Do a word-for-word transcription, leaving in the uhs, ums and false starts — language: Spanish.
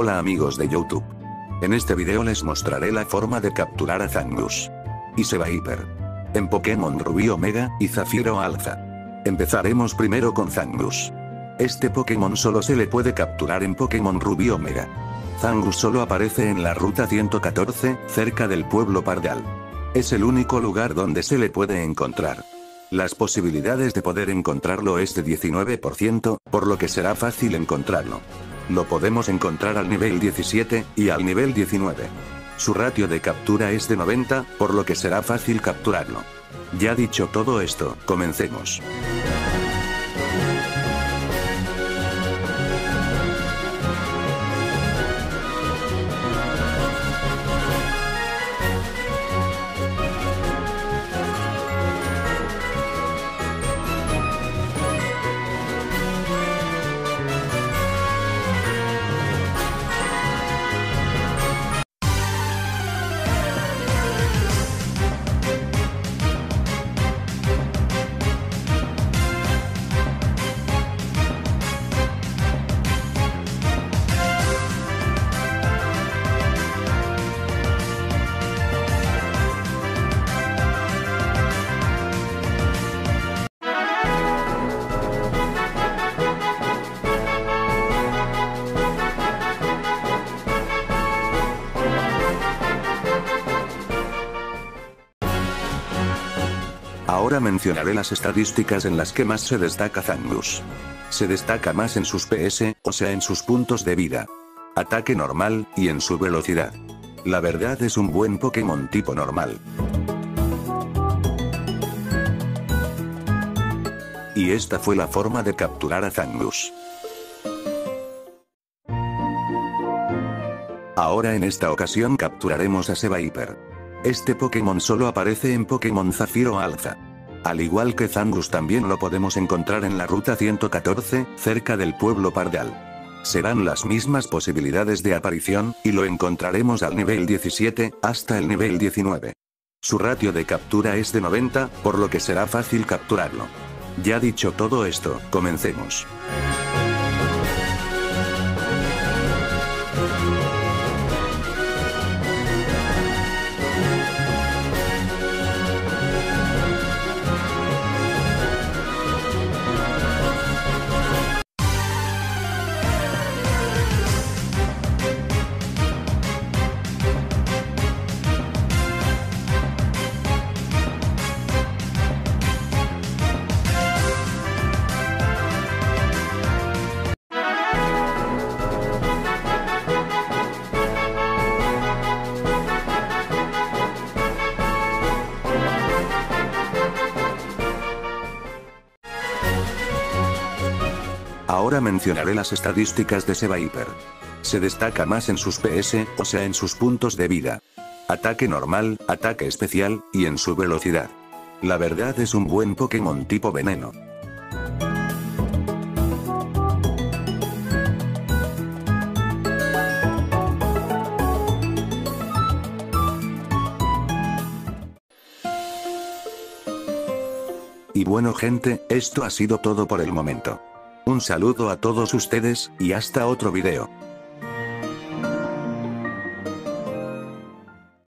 Hola amigos de YouTube. En este video les mostraré la forma de capturar a Zangoose y Seviper en Pokémon Rubí Omega y Zafiro Alpha. Empezaremos primero con Zangoose. Este Pokémon solo se le puede capturar en Pokémon Rubí Omega. Zangoose solo aparece en la ruta ciento catorce, cerca del pueblo Pardal. Es el único lugar donde se le puede encontrar. Las posibilidades de poder encontrarlo es de diecinueve por ciento, por lo que será fácil encontrarlo. Lo podemos encontrar al nivel diecisiete, y al nivel diecinueve. Su ratio de captura es de noventa, por lo que será fácil capturarlo. Ya dicho todo esto, comencemos. Ahora mencionaré las estadísticas en las que más se destaca Zangoose. Se destaca más en sus P S, o sea en sus puntos de vida, ataque normal, y en su velocidad. La verdad es un buen Pokémon tipo normal. Y esta fue la forma de capturar a Zangoose. Ahora en esta ocasión capturaremos a Seviper. Este Pokémon solo aparece en Pokémon Zafiro Alpha. Al igual que Zangoose también lo podemos encontrar en la ruta ciento catorce, cerca del pueblo Pardal. Serán las mismas posibilidades de aparición, y lo encontraremos al nivel diecisiete, hasta el nivel diecinueve. Su ratio de captura es de noventa, por lo que será fácil capturarlo. Ya dicho todo esto, comencemos. Ahora mencionaré las estadísticas de Seviper. Se destaca más en sus P S, o sea en sus puntos de vida, ataque normal, ataque especial, y en su velocidad. La verdad es un buen Pokémon tipo veneno. Y bueno gente, esto ha sido todo por el momento. Un saludo a todos ustedes, y hasta otro video.